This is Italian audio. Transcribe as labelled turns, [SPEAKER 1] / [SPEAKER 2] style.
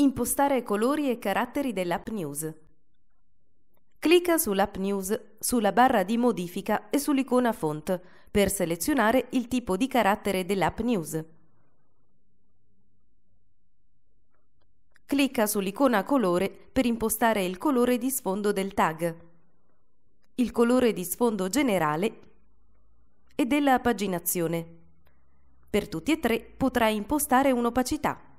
[SPEAKER 1] Impostare colori e caratteri dell'App News. Clicca sull'App News, sulla barra di modifica e sull'icona Font per selezionare il tipo di carattere dell'App News. Clicca sull'icona colore per impostare il colore di sfondo del tag, il colore di sfondo generale e della paginazione. Per tutti e tre potrai impostare un'opacità.